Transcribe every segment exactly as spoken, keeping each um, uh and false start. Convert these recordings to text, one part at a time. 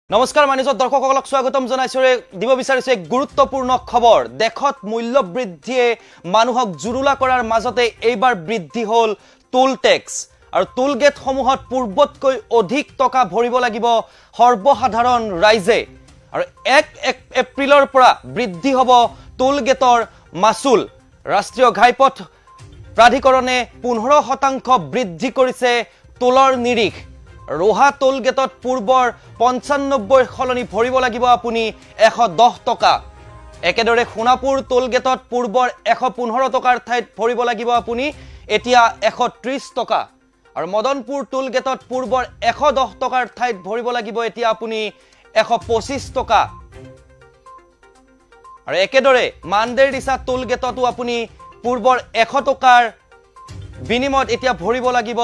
নমস্কাৰ মানিছত দৰ্শকসকলক স্বাগতম জনাইছো দিব বিচাৰিছো এক গুৰুত্বপূৰ্ণ খবৰ দেখত মূল্য বৃদ্ধিয়ে মানুহক জুৰুলা কৰাৰ মাজতে এইবাৰ বৃদ্ধি হল টোল টেক্স আৰু টোল গেট সমূহত পূৰ্বতকৈ অধিক টকা ভৰিব লাগিব সৰ্বসাধাৰণ ৰাইজে আৰু এক এপ্ৰিলৰ পৰা বৃদ্ধি হ'ব টোল গেটৰ মাসুল ৰাষ্ট্ৰীয় ঘাইপথ প্ৰাধিকৰণে পোন্ধৰ শতাংশ বৃদ্ধি কৰিছে টোলৰ নিৰিখ रोहा टोल गेटत पूर्वर पन्चानब्बे खलनी भरिब লাগিব আপুনি এশ দহ টকা একেদৰে সোনাপুৰ टोल गेटत पूर्वर এশ পোন্ধৰ টকাৰ ঠাইত ভৰিব লাগিব আপুনি এতিয়া এশ ত্ৰিশ টকা আৰু মদনপুৰ टोल गेटत पूर्वर এশ দহ টকাৰ ঠাইত ভৰিব লাগিব এতিয়া আপুনি এশ পঁচিশ টকা আৰু একেদৰে মানদেৰদিছা टोल गेटতো আপুনি पूर्वर এশ টকাৰ বিনিময়ত এতিয়া ভৰিব লাগিব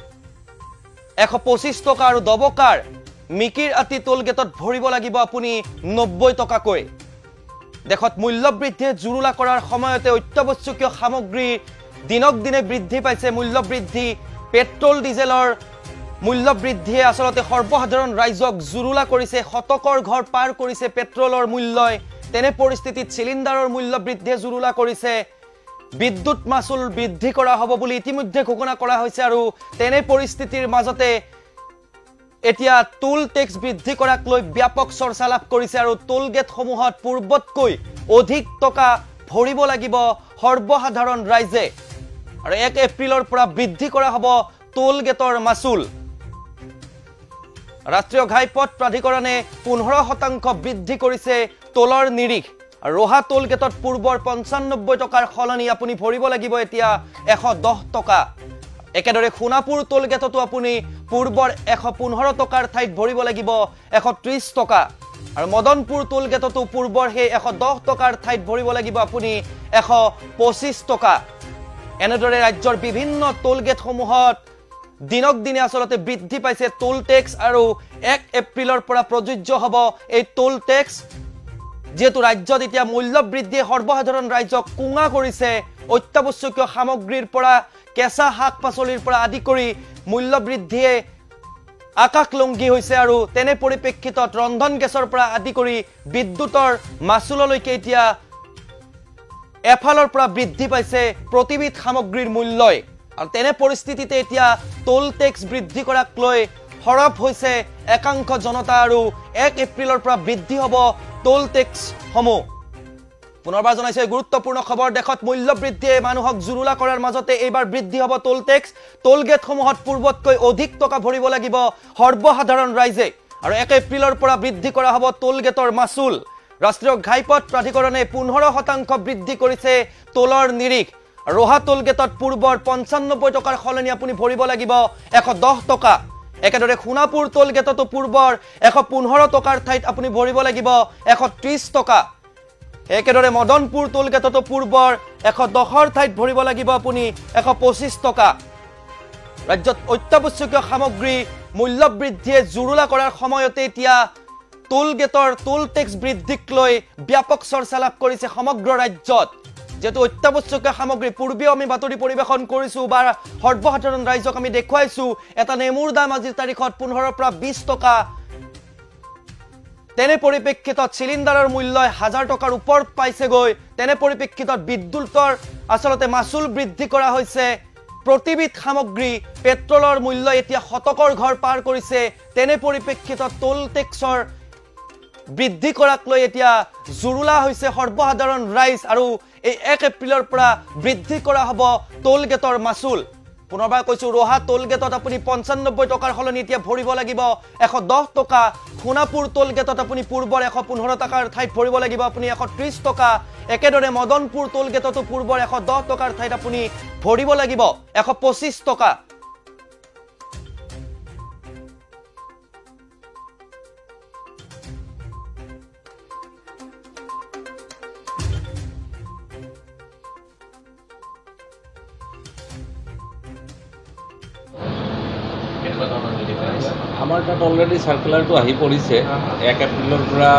এশ পঁচিশ টকা আৰু দবকাৰ মিকিৰ আতি টোল গেটত ভৰিব লাগিব আপুনি নব্বৈ টকা কৈ দেখত মূল্য বৃদ্ধি জুৰুলা কৰাৰ সময়তে অত্যাৱশ্যকীয় সামগ্ৰী দিনক দিনে বৃদ্ধি পাইছে মূল্য বৃদ্ধি পেট্ৰল ডিজেলৰ মূল্য বৃদ্ধিয়ে আসলতে সৰ্বসাধাৰণ ৰাইজক জুৰুলা কৰিছে শতকৰ ঘৰ পাৰ কৰিছে পেট্ৰলৰ মূল্যই তেনে পৰিস্থিতিত সিলিন্ডাৰৰ মূল্য বৃদ্ধিয়ে জুৰুলা কৰিছে বিদ্যুৎ মাসুল বৃদ্ধি কৰা হ'ব বুলি ইতিমধ্যে ঘোষণা কৰা হৈছে আৰু তেনে পৰিস্থিতিৰ মাজতে এতিয়া টোল টেক্স বৃদ্ধি কৰাক লৈ ব্যাপক চৰ্চা লাভ কৰিছে আৰু টোল গেট সমূহত পূৰ্বতকৈ অধিক টকা ভৰিব লাগিব সৰ্বসাধাৰণ ৰাইজে আৰু এক এপ্ৰিলৰ পৰা বৃদ্ধি কৰা হ'ব টোল গেটৰ মাসুল ৰাষ্ট্ৰীয় ঘাইপথ প্ৰাধিকৰণে পোন্ধৰ শতাংশ বৃদ্ধি কৰিছে টোলৰ নিৰিখ रोहा टोल गेटत पूर्वर पन्चानब्बे टकार खलनी আপুনি ভৰিব লাগিব এতিয়া এশ দহ টকা একেদৰে সোনাপুৰ टोल गेटতো আপুনি पूर्वर এশ পোন্ধৰ টকাৰ ঠাইত ভৰিব লাগিব এশ ত্ৰিশ টকা আৰু মদনপুৰ टोल गेटতো पूर्वर হে এশ দহ টকাৰ ঠাইত ভৰিব লাগিব আপুনি এশ পঁচিশ টকা এনেদৰে ৰাজ্যৰ বিভিন্ন टोल गेट সমূহত দিনক দিনে আসলতে বৃদ্ধি পাইছে টোল টেক্স আৰু এক এপ্ৰিলৰ পৰা প্ৰযোজ্য হ'ব এই টোল টেক্স যেহেতু ৰাজ্যত এতিয়া মূল্য বৃদ্ধিয়ে সৰ্বসাধাৰণ ৰাইজক কুঙা কৰিছে অত্যাৱশ্যকীয় সামগ্ৰীৰ পৰা কেঁচা শাক পাচলিৰ পৰা আদি কৰি মূল্য বৃদ্ধিয়ে আকাশ লংঘি হৈছে আৰু তেনে পৰিপ্ৰেক্ষিতত ৰন্ধন গেছৰ পৰা আদি কৰি বিদ্যুতৰ মাসুললৈকে এতিয়া এফালৰ পৰা বৃদ্ধি পাইছে প্ৰতিবিধ সামগ্ৰীৰ মূল্যই আৰু তেনে পৰিস্থিতিতে এতিয়া টোল টেক্স বৃদ্ধি কৰাক লৈ হৰপ হৈছে একাংশ জনতা আৰু এক এপ্ৰিলৰ পৰা বৃদ্ধি হ'ব টোল টেক্স সমূহ পুনৰবাৰ জনাইছে গুৰুত্বপূৰ্ণ খবৰ দেখত মূল্য বৃদ্ধিয়ে মানুহক জুৰুলা কৰাৰ মাজতে এইবাৰ বৃদ্ধি হ'ব টোল টেক্স টোল গেট সমূহত পূৰ্বতকৈ অধিক টকা ভৰিব লাগিব সৰ্বসাধাৰণ ৰাইজে আৰু এক এপ্ৰিলৰ পৰা বৃদ্ধি কৰা হ'ব টোল গেটৰ মাসুল ৰাষ্ট্ৰীয় ঘাইপথ প্ৰাধিকৰণে পোন্ধৰ শতাংশ বৃদ্ধি কৰিছে টোলৰ নিৰিখ रोहा टोल गेटत पूर्वर पन्चानब्बे टकार खलनी আপুনি ভৰিব লাগিব এশ দহ টকা একেদৰে সোনাপুৰ टोल गेटতো पूर्वर এশ পোন্ধৰ টকাৰ ঠাইত আপুনি ভৰিব লাগিব এশ ত্ৰিশ টকা একেদৰে মদনপুৰ टोल गेटতো पूर्वर এশ দহৰ ঠাইত ভৰিব লাগিব আপুনি এশ পঁচিশ টকা ৰাজ্যত অত্যাৱশ্যকীয় সামগ্ৰী মূল্য বৃদ্ধিয়ে জুৰুলা কৰাৰ সময়তে এতিয়া টোল গেটৰ টোল টেক্স বৃদ্ধিক লৈ ব্যাপক চৰ্চা লাভ কৰিছে সমগ্ৰ ৰাজ্যত যেহেতু অত্যাৱশ্যকীয় সামগ্ৰী পূৰ্বেও আমি বাতৰি পৰিবেশন কৰিছো বা সৰ্বসাধাৰণ ৰাইজক আমি দেখুৱাইছো এটা নেমুৰ দাম আজিৰ তাৰিখত পোন্ধৰৰ পৰা বিশ টকা তেনে পৰিপ্ৰেক্ষিতত সিলিন্ডাৰৰ মূল্য হাজাৰ টকাৰ ওপৰত পাইছে গৈ তেনে পৰিপ্ৰেক্ষিতত বিদ্যুতৰ আসলতে মাসুল বৃদ্ধি কৰা হৈছে প্ৰতিবিধ সামগ্ৰী পেট্ৰলৰ মূল্য এতিয়া শতকৰ ঘৰ পাৰ কৰিছে তেনে পৰিপ্ৰেক্ষিতত টোল টেক্সৰ বৃদ্ধি কৰাক লৈ এতিয়া জুৰুলা হৈছে সৰ্বসাধাৰণ ৰাইজ আৰু এই এক এপ্ৰিলৰ পৰা বৃদ্ধি কৰা হ'ব টোল গেটৰ মাসুল পুনৰবাৰ কৈছো रोहा टोल गेटত আপুনি পঞ্চানব্বৈ টকাৰ খলনি এতিয়া ভৰিব লাগিব এশ দহ টকা সোনাপুৰ टोल गेटত আপুনি পূৰ্বৰ এশ পোন্ধৰ টকাৰ ঠাইত ভৰিব লাগিব আপুনি এশ ত্ৰিশ টকা একেদৰে মদনপুৰ टोल गेटতো পূৰ্বৰ এশ দহ টকাৰ ঠাইত আপুনি ভৰিব লাগিব এশ পঁচিশ টকা আমাৰ তাত অলৰেডি সাৰ্কুলাৰটো আহি পৰিছে এক এপ্ৰিলৰ পৰা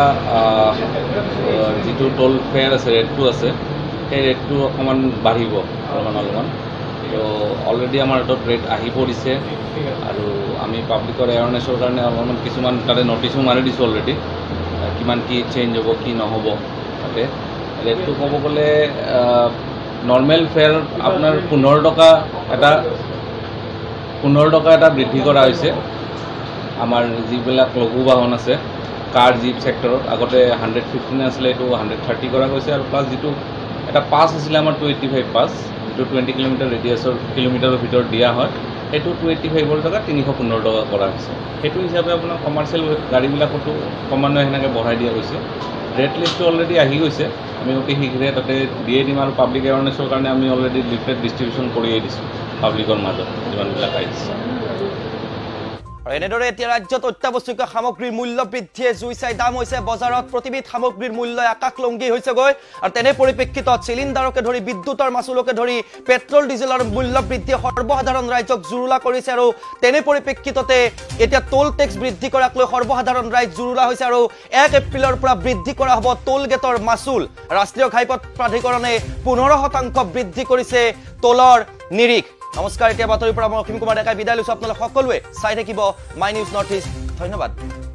যিটো টোল ফেয়াৰ আছে ৰেটটো আছে সেই ৰেটটো অকণমান বাঢ়িব অলপমান অলপমান তো অলৰেডি আমাৰ হাতত ৰেট আহি পৰিছে আৰু আমি পাব্লিকৰ এৱাৰনেছৰ কাৰণে অলপমান কিছুমান তাতে নটিছো মাৰি দিছোঁ অলৰেডি কিমান কি চেঞ্জ হ'ব কি নহ'ব তাতে ৰেটটো ক'ব গ'লে নৰ্মেল ফেয়াৰ আপোনাৰ পোন্ধৰ টকা এটা পোন্ধৰ টকা এটা বৃদ্ধি কৰা হৈছে আমাৰ যিবিলাক লঘু বাহন আছে কাৰ জীপ ছেক্টৰত আগতে হাণ্ড্ৰেড ফিফটিন আছিলে এইটো হাণ্ড্ৰেড থাৰ্টি কৰা গৈছে আৰু প্লাছ যিটো এটা পাছ আছিলে আমাৰ টু এইট্টি ফাইভ পাছ যিটো টুৱেণ্টি কিলোমিটাৰ ৰেডিয়াছৰ কিলোমিটাৰৰ ভিতৰত দিয়া হয় সেইটো টু এইট্টি ফাইভৰ টকা তিনিশ পোন্ধৰ টকা কৰা হৈছে সেইটো হিচাপে আপোনাৰ কমাৰ্চিয়েল গাড়ীবিলাকতো ক্ৰমান্বয়ে সেনেকৈ বঢ়াই দিয়া গৈছে ৰেট লিষ্টটো অলৰেডি আহি গৈছে আমি অতি শীঘ্ৰে তাতে দিয়ে দিম আৰু পাব্লিক এৱাৰনেছৰ কাৰণে আমি অলৰেডি লিফলেট ডিষ্ট্ৰিবিউশ্যন কৰিয়ে দিছোঁ পাব্লিকৰ মাজত যিমানবিলাক আহিছে আৰু এনেদৰে এতিয়া ৰাজ্যত অত্যাৱশ্যকীয় সামগ্ৰীৰ মূল্য বৃদ্ধিয়ে জুই চাই দাম হৈছে বজাৰত প্ৰতিবিধ সামগ্ৰীৰ মূল্য আকাশলংঘী হৈছেগৈ আৰু তেনে পৰিপ্ৰেক্ষিতত চিলিণ্ডাৰকে ধৰি বিদ্যুতৰ মাচুলকে ধৰি পেট্ৰল ডিজেলৰ মূল্য বৃদ্ধিয়ে সৰ্বসাধাৰণ ৰাইজক জুৰুলা কৰিছে আৰু তেনে পৰিপ্ৰেক্ষিততে এতিয়া টোল টেক্স বৃদ্ধি কৰাক লৈ সৰ্বসাধাৰণ ৰাইজ জুৰুলা হৈছে আৰু এক এপ্ৰিলৰ পৰা বৃদ্ধি কৰা হ'ব টোল গেটৰ মাচুল ৰাষ্ট্ৰীয় ঘাইপথ প্ৰাধিকৰণে পোন্ধৰ শতাংশ বৃদ্ধি কৰিছে টোলৰ নিৰিখ নমস্কাৰ এতিয়া বাতৰিৰ পৰা মই অসীম কুমাৰ ডেকাই বিদায় লৈছোঁ আপোনালোক সকলোৱে চাই থাকিব মাই নিউজ নৰ্থ ইষ্ট ধন্যবাদ